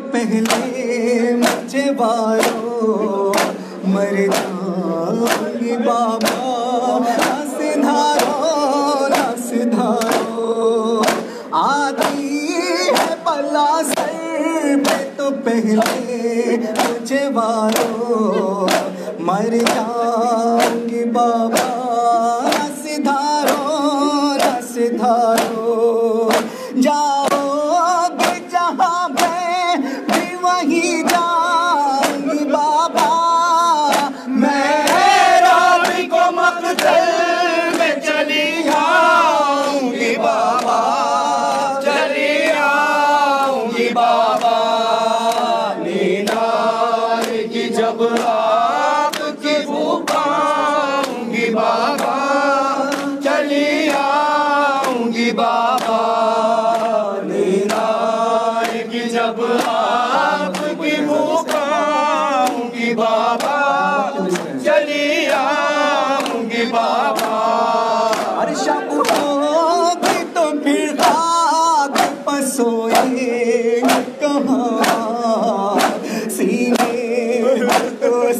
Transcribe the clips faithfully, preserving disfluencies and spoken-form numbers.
पहले मुझे वारो मर जाऊंगी बाबा, ना सिधारो ना सिधारो, आती है बला सर पे तो पहले मुझे वारो मर जाऊंगी बाबा, ना सिधारो ना सिधारो, जाओगे जहाँ मैं भी वहीं जाऊंगी बाबा, मैं राबी को मकतल में चली आऊंगी बाबा, चली आऊंगी बाबा, नींद आएगी जब आपकी भूख आऊंगी बाबा, चली आऊंगी बाबा, नींद आएगी जब आपकी भूख आऊंगी बाबा, चली आऊंगी बाबा। अरे शब होगी तो फिर खाक पसोए कहाँ, सीने तो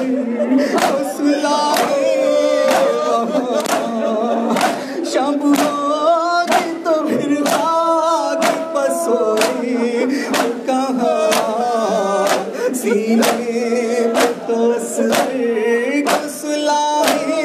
सुलाए कहाँ, शब होगी तो फिर खाक पसोए कहाँ, सीने तो सुलाए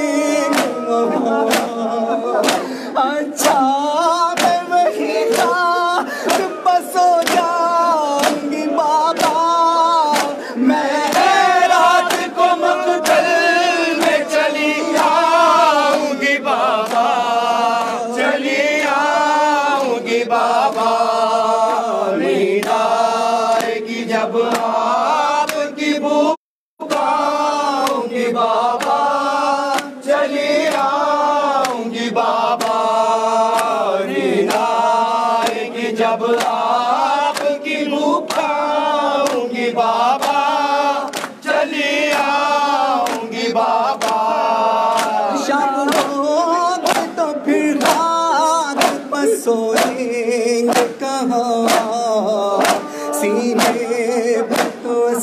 अच्छा मैं वही खाक पसो जाऊंगी बाबा, मैं रात को मकतल में चली आऊंगी बाबा, चली आऊंगी बाबा, नींद आएगी जब आपकी भूख आऊंगी बाबा, चली आऊंगी बाबा, नींद आएगी जब आपकी भूख आऊंगी बाबा, चली आऊंगी बाबा। शाम होगी तो फिर रात पसोएंगे कहाँ, सीने पे तो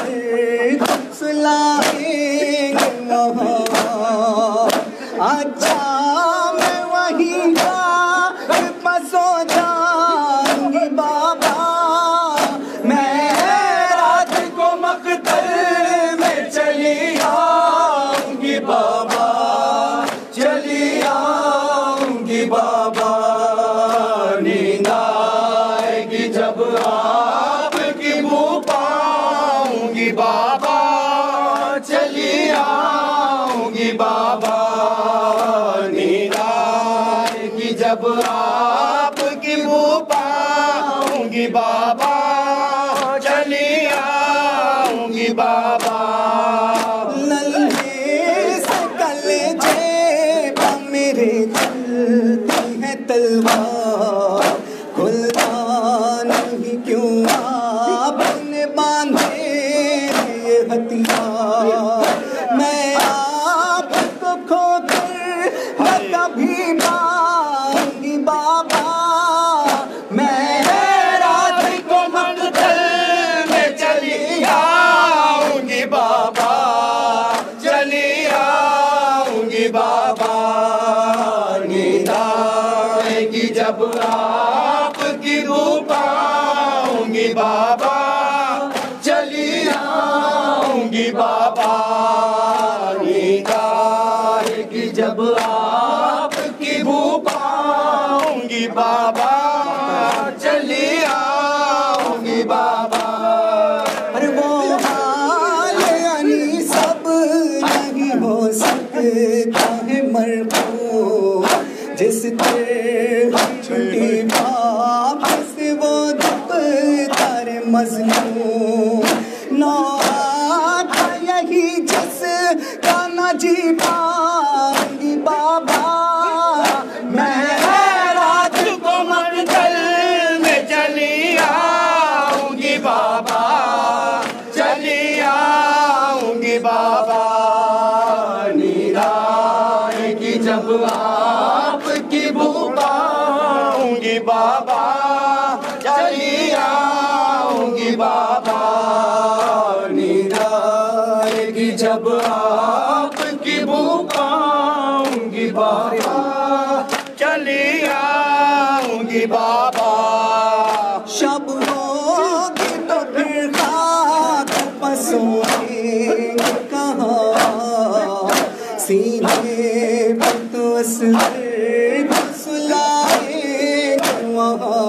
सुलाएंगे वहाँ, अच्छा मैं वहीं रात पसो जाऊंगी बाबा, मैं रात को मकतल में चली आऊंगी बाबा, चली आऊंगी बाबा, नींद आएगी जब आपकी भूख आऊंगी बाबा, चली आऊंगी बाबा, नींद आएगी जब आपकी भूख आऊंगी बाबा, चली आऊंगी बाबा। नन्हे से कलेजे पर मेरे चलती है तलवार, खुलता नहीं क्यों आपने बांधे ये हथियार, मैं आपको खोकर न कभी पाऊंगी बाबा, मैं रात को मकतल में चली आऊंगी बाबा, चली आऊंगी बाबा, नींद आएगी जब आपकी भूख आऊंगी बाबा, चली आऊंगी बाबा, नींद आएगी जब आपकी भूख आऊंगी बाबा, चली आऊंगी बाबा। अरे वो हाल यानी सब नहीं हो सकता है मरको, जिस तरह छुट्टी बाप से वो दुख तारे मजनून, नौहा था यही जिस का न जी पाऊंगी बाबा, मैं रात को मकतल में चली आऊंगी बाबा, चली आऊंगी बाबा, नींद आएगी जब आपकी भूख आऊंगी बाबा, चली आऊंगी बाबा, नींद आएगी जब आपकी बू पाऊंगी बाबा, चली आऊंगी बाबा। शब होगी तो फिर खाक पसोएंगे कहाँ, सीने पर तो असर को सुलाएंगे वहाँ।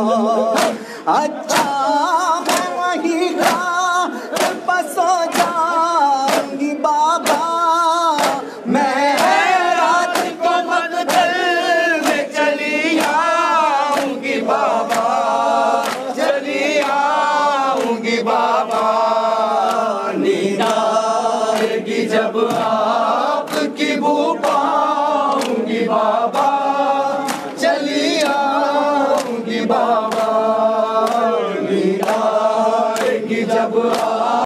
अच्छा है वही खाक पसो जाऊंगी बाबा, मैं रात को मगदल में चली आऊंगी बाबा, चली आऊंगी बाबा। नींद आएगी जब आपकी बू पाऊंगी बाबा, चली आऊंगी बाबा। नींद आएगी जब